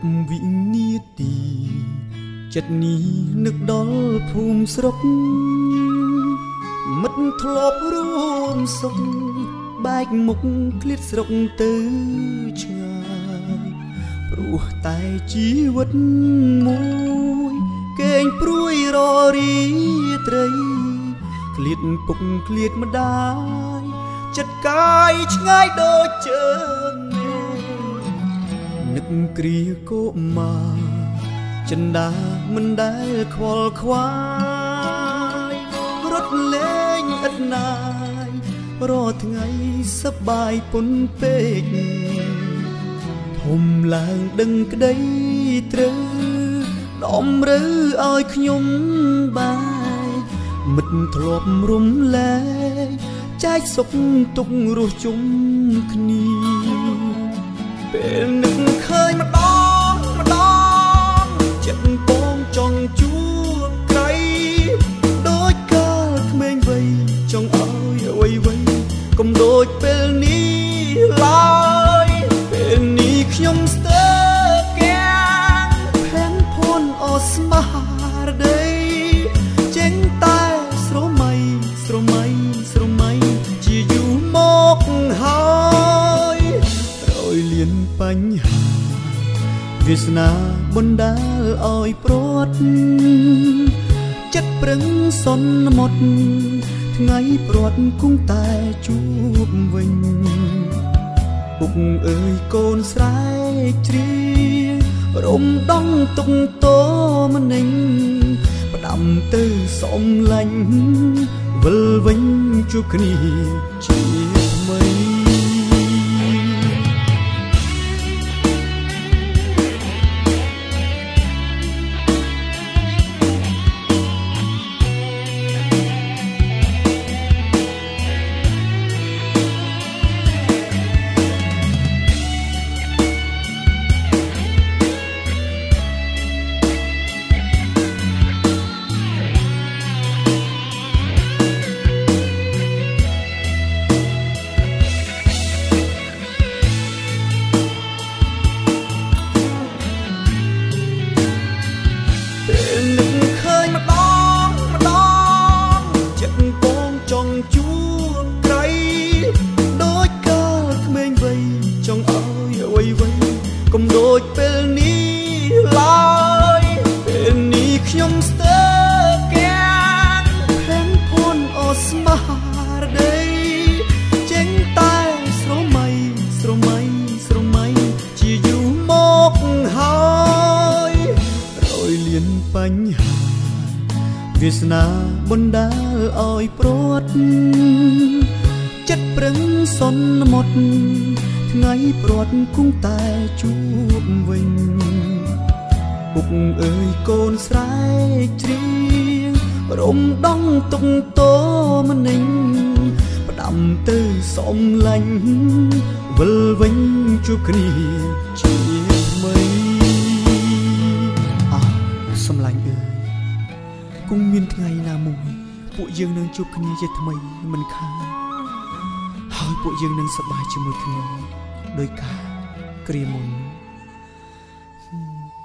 វិនាទីចិត្តនេះនឹកដល់ភូមិស្រុកមិត្តធ្លាប់រួមសុខបែកមុខឃ្លាតស្រុកទៅឆ្ងាយព្រោះតែជីវិតមួយកេងព្រួយររីត្រីឃ្លាតពុកឃ្លាតម្ដាយចិត្តកាយឆ្ងាយដូចជើងនឹកគ្រាកុមារចិន្តាមិនដែលខ្វល់ខ្វាយរត់លេងឥតណាយរាល់ថ្ងៃសប្បាយពុនពេកធំឡើងដឹងក្តីត្រូវដំរើឲ្យខ្ញុំបាយមិត្តធ្លាប់រំលែកចែកសុខទុក្ខរស់ជុំគ្នាពេលនឹកឃើញម្ដងចិត្តពងចង់ជួបใครដូចកាលក្មេងវ័យចង់ឲ្យអ្វីកុំដូចពេលនេះឡើយពេលនេះខ្ញុំស្ទើរកាំងផែនផុនអស្មារតីចេញតែស្រមៃជាយូរមកហើយរយលៀនបញ្ហាវាសនាបណ្ដាលឲ្យព្រាត់ចិត្តប្រឹងសន្មត់ថ្ងៃព្រាត់គង់តែជួបវិញពុកអើយកូនស្រែកជ្រៀងរំដងទុកតម្នេញផ្ដាំទៅសំឡាញ់វិលវិញជួបគ្នាជាថ្មីកុំដូចពេលនេះឡើយពេលនេះខ្ញុំស្ទើរកាំងផែនផុនអស្មារតីចេញតែស្រមៃជាយូរមកហើយរយលៀនបញ្ហាវាសនាបណ្ដាលឲ្យព្រាត់ចិត្តប្រឹងសន្មត់ថ្ងៃព្រាត់គង់តែជួបវិញពុកអើយកូនស្រែកជ្រៀងរំដងទុកតម្នេញផ្ដាំទៅសំឡាញ់វិលវិញជួបគ្នាជាថ្មីសំឡាញ់អើយគង់មានថ្ងៃណាមួយពួកយើងនឹងជួបគ្នាជាថ្មីមិនខានហើយពួកយើងនឹងសប្បាយជាមួយគ្នាដោយការគ្រាមុន